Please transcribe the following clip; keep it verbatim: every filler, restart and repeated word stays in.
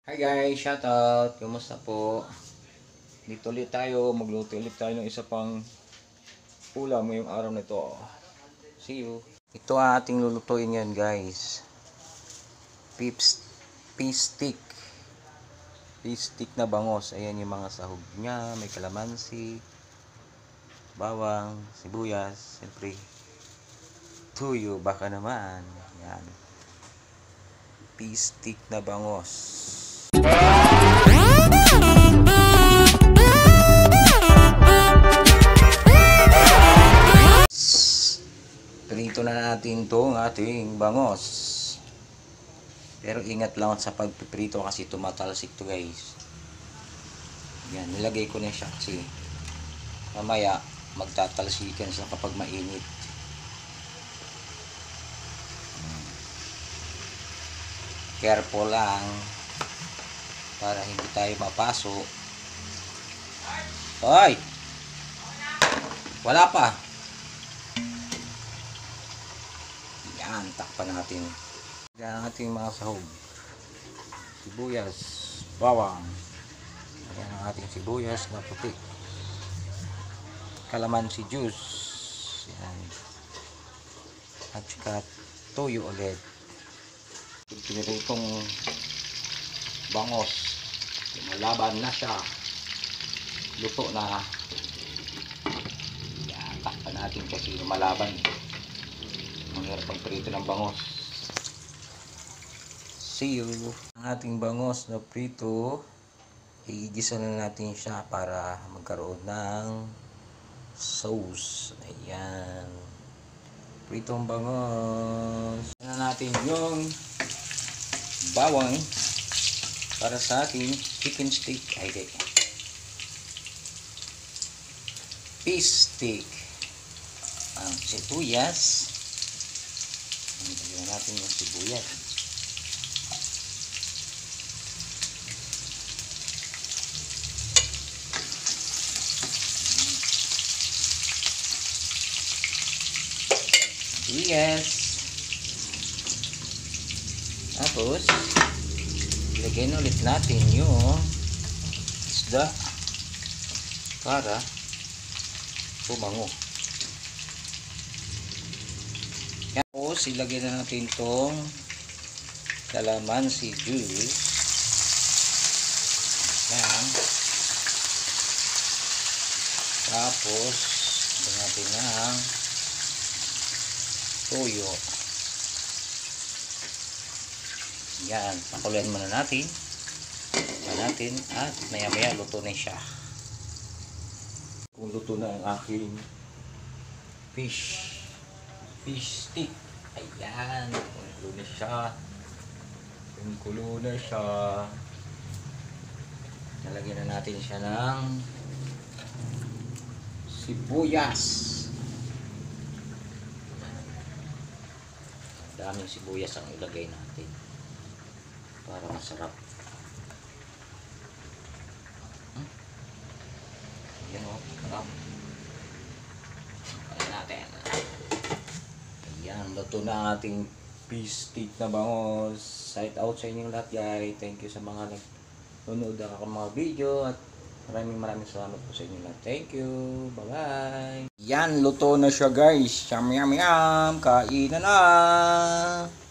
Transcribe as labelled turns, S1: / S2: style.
S1: Hi guys, shoutout. Kumusta po? Dito ulit tayo, magluto ulit tayo ng isa pang ulam ngayong araw na ito. See you. Ito ang ating lulutuin ngayon guys. Beef beef stick. Beef stick na bangos. Ayan yung mga sahog niya, may kalamansi, bawang, sibuyas, siyempre tuyo, baka naman. Yan. Beef stick na bangos. Prito na natin itong ating bangos. Pero ingat lang sa pagpiprito kasi tumatalsik to guys. Yan, nilagay ko na siya kasi mamaya magtatalsikan siya kapag mainit. Careful lang para hindi tayo mapaso. Hoy! Wala pa. Yan, takpan natin. Yan ang ating mga sahog. Sibuyas, bawang. Yan ang ating sibuyas na puti. Kalamansi juice. Yan. At saka toyo ulit. Pinirutong bangos. Malaban na siya. Luto na. Yan, takpan natin kasi malaban. Mahirap ang prito ng bangos. See you. Ang ating bangos na prito, igisa na natin siya para magkaroon ng sauce. Ayan. Pritong bangos. Ano natin yung bawang para sa ating chicken stick. Ay, ay. Beef stick. Ang sibuyas. Lagyan natin yung sibuyas. Sibuyas. Tapos, ilagay na ulit natin yung isda para tumango. Tapos, ilagay na natin itong kalamansi juice. Yan. Tapos, ilagay natin ng toyo. Yan. Pakuluan muna natin. Pakuluan natin at maya maya luto na siya. Kung luto na ang aking fish. Fish stick. Ayan. Kulo na siya. Kulo na siya. Nalagyan na natin siya ng sibuyas. Daming sibuyas ang ilagay natin para masarap. Hmm? Ayan o. Sarap. Ayan natin. Ayan, luto na ang ating beef stick na bangos. Shout out sa inyong lahat guys. Thank you sa mga nanonood ng aking mga video at maraming maraming salamat po sa inyong lahat. Thank you. Bye bye. Yan, luto na siya guys. Yum yum yum. Kainan na.